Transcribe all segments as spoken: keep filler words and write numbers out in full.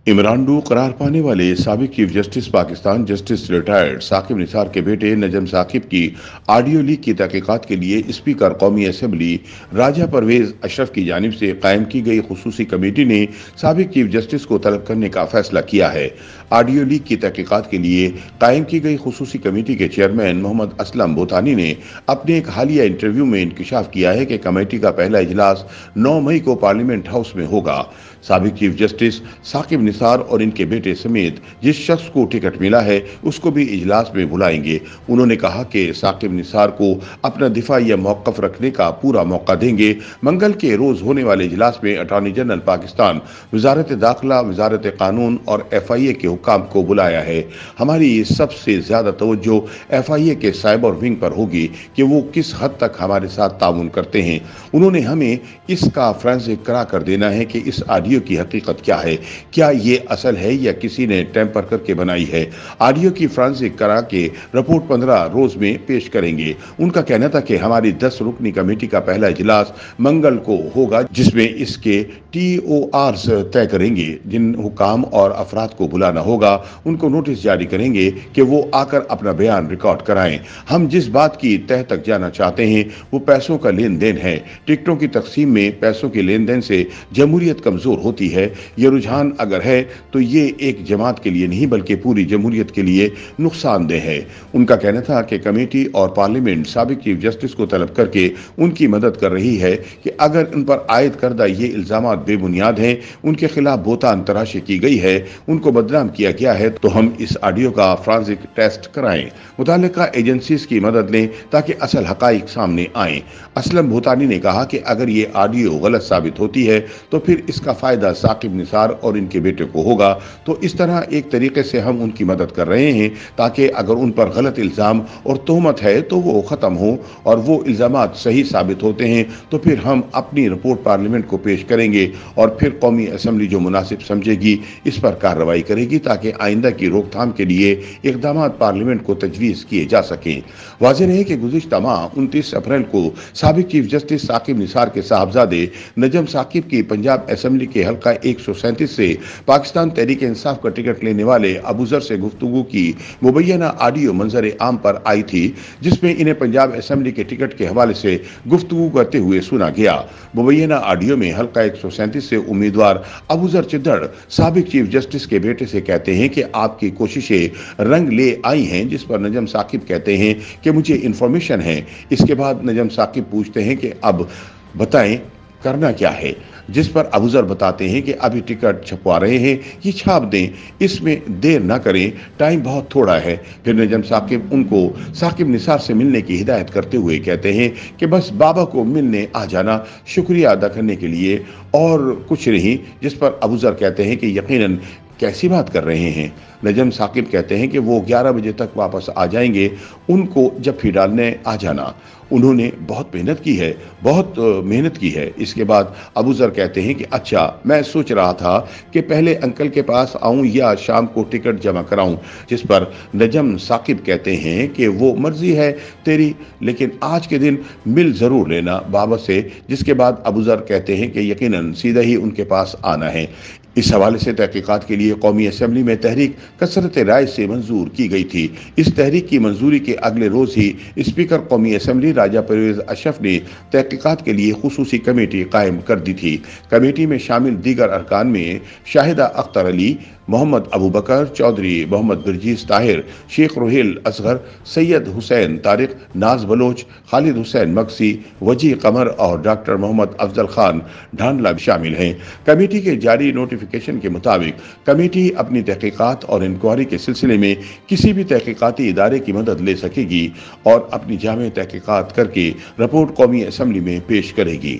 इमरान करार पाने वाले साबिक chief justice Pakistan justice retired Saqib Nisar के बेटे नजम साकिब की ऑडियो लीक की तहकीकात के लिए स्पीकर कौमी असम्बली राजा परवेज अशरफ की जानिब से कायम की गई खुसूसी कमेटी ने साबिक चीफ जस्टिस को तलब करने का फैसला किया है। ऑडियो लीक की तहकीकात के लिए कायम की गई खुसूसी कमेटी के चेयरमैन मोहम्मद असलम भूतानी ने अपने एक हालिया इंटरव्यू में इंकशाफ किया है कि कमेटी का पहला इजलास नौ मई को पार्लियामेंट हाउस में होगा। साबिक चीफ जस्टिस साकिब निसार और इनके बेटे समेत जिस शख्स को टिकट मिला है उसको भी इजलास में बुलाएंगे। उन्होंने कहा कि साकिब निसार को अपना दिफा या मौक़िफ़ रखने का पूरा मौका देंगे। मंगल के रोज होने वाले इजलास में अटॉर्नी जनरल पाकिस्तान, वजारत दाखिला, वजारत कानून और एफ आई ए के हुक्काम को बुलाया है। हमारी सबसे ज्यादा तवज्जो एफ आई ए के साइबर विंग पर होगी कि वो किस हद तक हमारे साथ ताउन करते हैं। उन्होंने हमें इसका फोरेंसिक करा कर देना है कि इस ऑडियो की हकीकत क्या है, क्या ये असल है या किसी ने टेम्पर करके बनाई है। ऑडियो की फोरेंसिक करा के रिपोर्ट पंद्रह रोज में पेश करेंगे। उनका कहना था कि हमारी दस रुकनी कमेटी का पहला इजलास मंगल को होगा, जिसमें इसके टी ओ आर्स तय करेंगे। जिन हुकाम और अफराद को बुलाना होगा उनको नोटिस जारी करेंगे कि वो आकर अपना बयान रिकॉर्ड कराएं। हम जिस बात की तह तक जाना चाहते हैं वो पैसों का लेन देन है। टिकटों की तकसीम में पैसों के लेन देन से जमहूरियत कमजोर होती है। ये रुझान अगर है तो ये एक जमात के लिए नहीं बल्कि पूरी जमहूरियत के लिए नुकसानदेह है। उनका कहना था कि कमेटी और पार्लियामेंट साबिक चीफ जस्टिस को तलब करके उनकी मदद कर रही है कि अगर उन पर आयद करदा ये इल्जामात बेबुनियाद हैं, उनके खिलाफ बोतान तराशी की गई है, उनको बदनाम किया गया है, तो हम इस ऑडियो का फोरेंसिक टेस्ट कराएं, मुताल्लिका एजेंसीज की मदद लें ताकि असल हकाइक सामने आएं। असलम भूतानी ने कहा कि अगर ये ऑडियो गलत साबित होती है तो फिर इसका फायदा साकिब निसार और इनके बेटे को होगा। तो इस तरह एक तरीके से हम उनकी मदद कर रहे हैं ताकि अगर उन पर गलत इल्जाम और तोहमत है तो वो खत्म हो, और वो इल्जामात सही साबित होते हैं तो फिर हम अपनी रिपोर्ट पार्लियामेंट को पेश करेंगे और फिर कौमी असम्बली जो मुनासिब समझेगी इस पर कार्रवाई करेगी ताकि आइंदा की रोकथाम के लिए इक़दाम पार्लियामेंट को तजवीज़ किए जा सकें। वाज़ेह है कि गुज़िश्ता माह उनतीस अप्रैल को साबिक चीफ जस्टिस साकिब निसार के साहबजादे नजम साकिब की पंजाब असम्बली के हल्का एक सौ सैंतीस से पाकिस्तान तहरीक इंसाफ का टिकट लेने वाले अबूजर से गुफ्तगू की मुबैना ऑडियो मंजर आम पर आई थी, जिसमें इन्हें पंजाब असम्बली के टिकट के हवाले से गुफ्तगू करते हुए सुना गया। मुबैना ऑडियो में हल्का एक सौ सैंतीस से उम्मीदवार अबूजर चिद्दड़ साबिक चीफ जस्टिस के बेटे से कहते हैं कि आपकी कोशिशें रंग ले आई हैं, जिस पर नजम साकिब कहते हैं कि मुझे इंफॉर्मेशन है। इसके बाद नजम साकिब पूछते हैं कि अब बताएं करना क्या है, जिस पर अबूजर बताते हैं कि अभी टिकट छपवा रहे हैं, ये छाप दें, इसमें देर ना करें, टाइम बहुत थोड़ा है। फिर नजम साकिब उनको साकिब निसार से मिलने की हिदायत करते हुए कहते हैं कि बस बाबा को मिलने आ जाना, शुक्रिया अदा करने के लिए और कुछ नहीं। जिस पर अबूजर कहते हैं कि यकीनन कैसी बात कर रहे हैं। नजम साकिब कहते हैं कि वो ग्यारह बजे तक वापस आ जाएंगे, उनको जफ्फी डालने आ जाना। उन्होंने बहुत मेहनत की है, बहुत मेहनत की है। इसके बाद अबूजर कहते हैं कि अच्छा, मैं सोच रहा था कि पहले अंकल के पास आऊं या शाम को टिकट जमा कराऊं। जिस पर नजम साकिब कहते हैं कि वो मर्जी है तेरी, लेकिन आज के दिन मिल जरूर लेना बाबा से। जिसके बाद अबूजर कहते हैं कि यकीनन सीधा ही उनके पास आना है। इस हवाले से तहकीकात के लिए कौमी असम्बली में तहरीक कसरत राय से मंजूर की गई थी। इस तहरीक की मंजूरी के अगले रोज ही स्पीकर कौमी असम्बली राजा परवेज अशरफ ने तहकीकात के लिए खुसूसी कमेटी कायम कर दी थी। कमेटी में शामिल दीगर अरकान में शाहिदा अख्तर अली, मोहम्मद अबू बकर चौधरी, मोहम्मद बिरजीज ताहिर, शेख रोहेल असगर, सैयद हुसैन तारिक, नाज बलोच, खालिद हुसैन मक्सी, वजी कमर और डॉक्टर मोहम्मद अफजल खान ढांडला शामिल हैं। कमेटी के जारी नोटिफिकेशन के मुताबिक कमेटी अपनी तहकीकात और इंक्वायरी के सिलसिले में किसी भी तहकीकाती इदारे की मदद ले सकेगी और अपनी जामे तहकीकात करके रिपोर्ट कौमी असम्बली में पेश करेगी।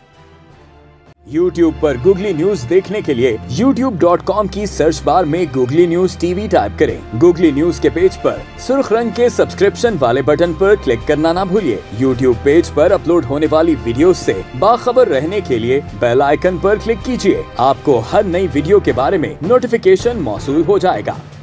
यूट्यूब पर गूगली न्यूज देखने के लिए यूट्यूब डॉट कॉम की सर्च बार में गूगली न्यूज टीवी टाइप करें। गूगली न्यूज के पेज पर सुर्ख रंग के सब्सक्रिप्शन वाले बटन पर क्लिक करना ना भूलिए। यूट्यूब पेज पर अपलोड होने वाली वीडियो से बाखबर रहने के लिए बेल आइकन पर क्लिक कीजिए। आपको हर नई वीडियो के बारे में नोटिफिकेशन मौसूल हो जाएगा।